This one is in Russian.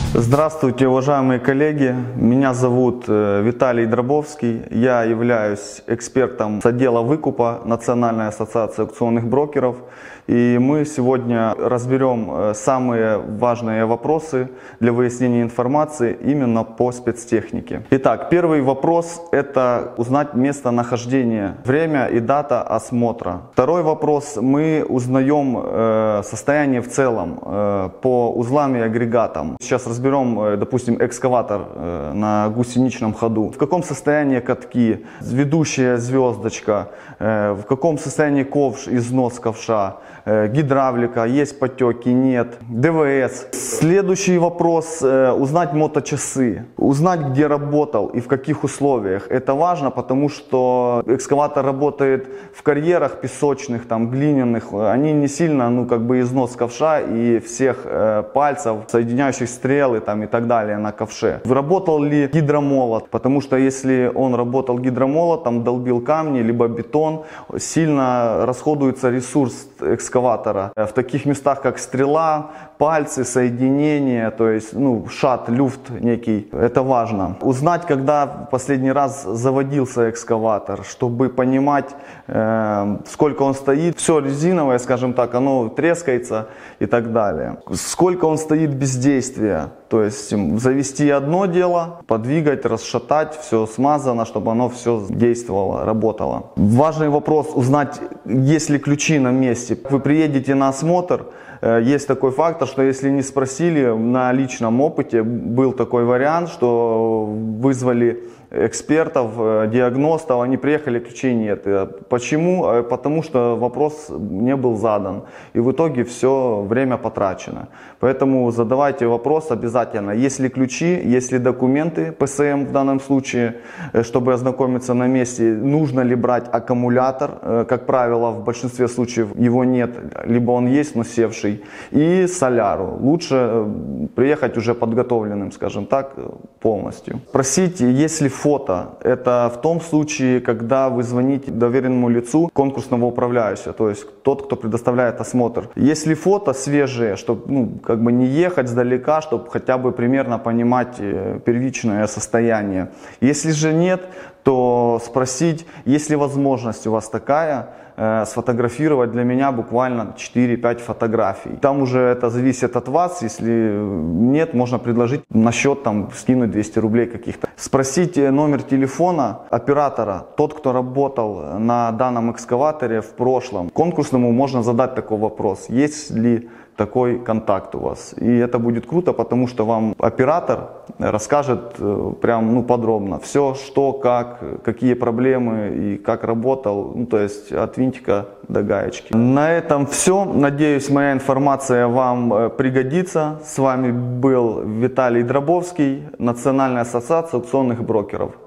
Здравствуйте, уважаемые коллеги. Меня зовут Виталий Дробовский. Я являюсь экспертом с отдела выкупа Национальной ассоциации аукционных брокеров. И мы сегодня разберем самые важные вопросы для выяснения информации именно по спецтехнике. Итак, первый вопрос – это узнать местонахождение, время и дата осмотра. Второй вопрос – мы узнаем состояние в целом по узлам и агрегатам. Сейчас разберем, допустим, экскаватор на гусеничном ходу. В каком состоянии катки, ведущая звездочка, в каком состоянии ковш, износ ковша, гидравлика, есть потеки, нет, ДВС. Следующий вопрос, узнать моточасы, узнать, где работал и в каких условиях. Это важно, потому что экскаватор работает в карьерах песочных, там, глиняных, они не сильно, износ ковша и всех пальцев, соединяющих стрелы там, и так далее на ковше. Работал ли гидромолот, потому что если он работал гидромолотом, долбил камни, либо бетон, сильно расходуется ресурс экскаватора. В таких местах, как стрела, пальцы, соединения, то есть шат, люфт некий, это важно. Узнать, когда в последний раз заводился экскаватор, чтобы понимать, сколько он стоит. Все резиновое, скажем так, оно трескается и так далее. Сколько он стоит без действия, то есть завести одно дело, подвигать, расшатать, все смазано, чтобы оно все действовало, работало. Важный вопрос узнать, есть ли ключи на месте. Вы приедете на осмотр, есть такой фактор, что если не спросили, на личном опыте был такой вариант, что вызвали экспертов, диагностов, они приехали, ключей нет. Почему? Потому что вопрос не был задан. И в итоге все время потрачено. Поэтому задавайте вопрос обязательно. Есть ли ключи, есть ли документы, ПСМ в данном случае, чтобы ознакомиться на месте. Нужно ли брать аккумулятор? Как правило, в большинстве случаев его нет, либо он есть, но севший. И соляру. Лучше приехать уже подготовленным, скажем так, полностью. Спросите, есть ли фото. Это в том случае, когда вы звоните доверенному лицу конкурсного управляющего, то есть тот, кто предоставляет осмотр. Если фото свежие, чтобы не ехать сдалека, чтобы хотя бы примерно понимать первичное состояние. Если же нет, то спросить, есть ли возможность у вас такая, сфотографировать для меня буквально 4-5 фотографий. Там уже это зависит от вас, если нет, можно предложить на счет скинуть 200 рублей каких-то. Спросите номер телефона оператора, тот, кто работал на данном экскаваторе в прошлом. Конкурсному можно задать такой вопрос, есть ли такой контакт у вас. И это будет круто, потому что вам оператор расскажет прям подробно все, что, как, какие проблемы и как работал, то есть от винтика до гаечки. На этом все. Надеюсь, моя информация вам пригодится. С вами был Виталий Дробовский, Национальная ассоциация аукционных брокеров.